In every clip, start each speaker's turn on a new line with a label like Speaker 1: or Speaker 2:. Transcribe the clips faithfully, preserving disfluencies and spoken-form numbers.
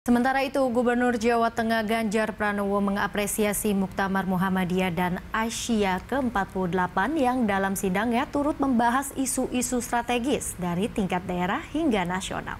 Speaker 1: Sementara itu, Gubernur Jawa Tengah Ganjar Pranowo mengapresiasi Muktamar Muhammadiyah dan Asia ke empat puluh delapan yang dalam sidangnya turut membahas isu-isu strategis dari tingkat daerah hingga nasional.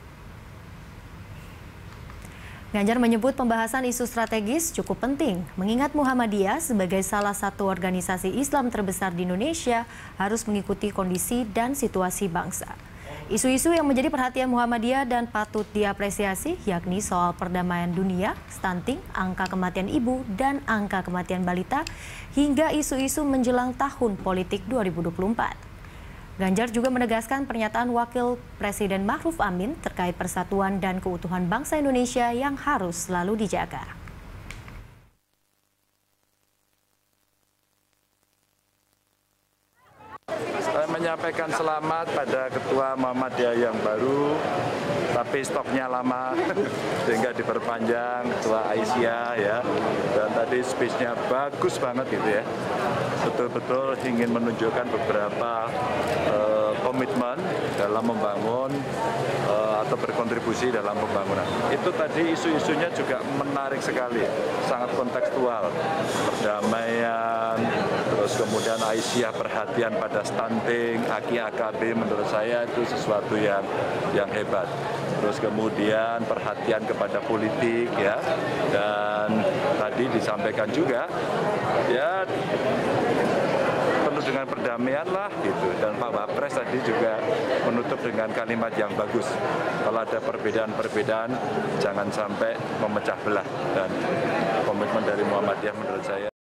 Speaker 1: Ganjar menyebut pembahasan isu strategis cukup penting, mengingat Muhammadiyah sebagai salah satu organisasi Islam terbesar di Indonesia harus mengikuti kondisi dan situasi bangsa. Isu-isu yang menjadi perhatian Muhammadiyah dan patut diapresiasi yakni soal perdamaian dunia, stunting, angka kematian ibu, dan angka kematian balita, hingga isu-isu menjelang tahun politik dua ribu dua puluh empat. Ganjar juga menegaskan pernyataan Wakil Presiden Ma'ruf Amin terkait persatuan dan keutuhan bangsa Indonesia yang harus selalu dijaga.
Speaker 2: Saya menyampaikan selamat pada Ketua Muhammadiyah yang baru, tapi stoknya lama sehingga diperpanjang, Ketua Aisyah ya. Dan tadi speech-nya bagus banget gitu ya. Betul-betul ingin menunjukkan beberapa uh, komitmen dalam membangun uh, atau berkontribusi dalam pembangunan. Itu tadi isu-isunya juga menarik sekali, sangat kontekstual. Perdamaian, terus kemudian Aisyah perhatian pada stunting, A K I A K B menurut saya itu sesuatu yang yang hebat. Terus kemudian perhatian kepada politik ya, dan tadi disampaikan juga ya penuh dengan perdamaian lah gitu. Dan Pak Wapres tadi juga menutup dengan kalimat yang bagus. Kalau ada perbedaan-perbedaan jangan sampai memecah belah, dan komitmen dari Muhammadiyah menurut saya